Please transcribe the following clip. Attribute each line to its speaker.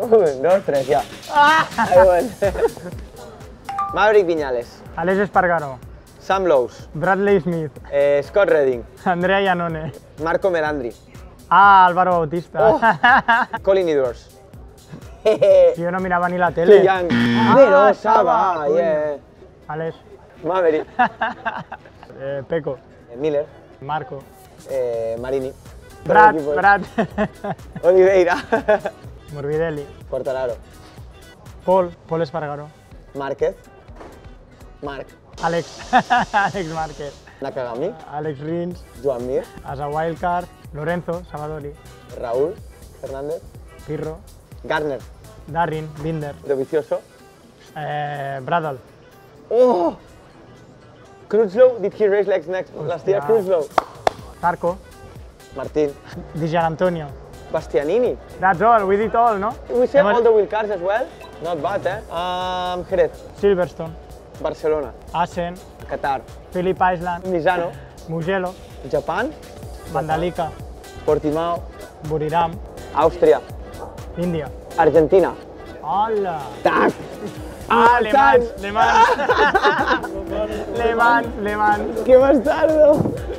Speaker 1: 1, 2, 3, ja. Maverick Viñales.
Speaker 2: Alex Espargaró.
Speaker 1: Sam Lowe's.
Speaker 2: Bradley Smith.
Speaker 1: Scott Redding.
Speaker 2: Andrea Iannone.
Speaker 1: Marco Melandri.
Speaker 2: Ah, Álvaro Bautista.
Speaker 1: Colin Edwards.
Speaker 2: Yo no miraba ni la tele.
Speaker 1: Young. Pero Saba, yeah.
Speaker 2: Alex.
Speaker 1: Maverick.
Speaker 2: Peco.
Speaker 1: Miller.
Speaker 2: Marco.
Speaker 1: Marini.
Speaker 2: Brad.
Speaker 1: Oliveira.
Speaker 2: Morbidelli.
Speaker 1: Quartararo.
Speaker 2: Paul Espargaró.
Speaker 1: Márquez. Marc.
Speaker 2: Alex Márquez.
Speaker 1: Nakagami.
Speaker 2: Alex Rins.
Speaker 1: Joan Mir.
Speaker 2: Asa Wildcard. Lorenzo Savadori.
Speaker 1: Raúl Fernández.
Speaker 2: Pirro.
Speaker 1: Garner.
Speaker 2: Darrin. Binder.
Speaker 1: Dovizioso.
Speaker 2: Bradal.
Speaker 1: Oh! Crutchlow, did he race legs last year? Crutchlow.
Speaker 2: Zarco.
Speaker 1: Martín.
Speaker 2: Di Gianantonio.
Speaker 1: Bastianini.
Speaker 2: That's all, we did all, no?
Speaker 1: We said all the wheel cars as well. Not bad, eh? Jerez.
Speaker 2: Silverstone.
Speaker 1: Barcelona.
Speaker 2: Asen.
Speaker 1: Qatar.
Speaker 2: Phillip Island.
Speaker 1: Misano.
Speaker 2: Mugello.
Speaker 1: Japan.
Speaker 2: Mandalika.
Speaker 1: Portimao.
Speaker 2: Buriram.
Speaker 1: Austria.
Speaker 2: India.
Speaker 1: Argentina.
Speaker 2: Hola.
Speaker 1: Tac.
Speaker 2: Le Mans. Le Mans.
Speaker 1: ¡Qué bastardo!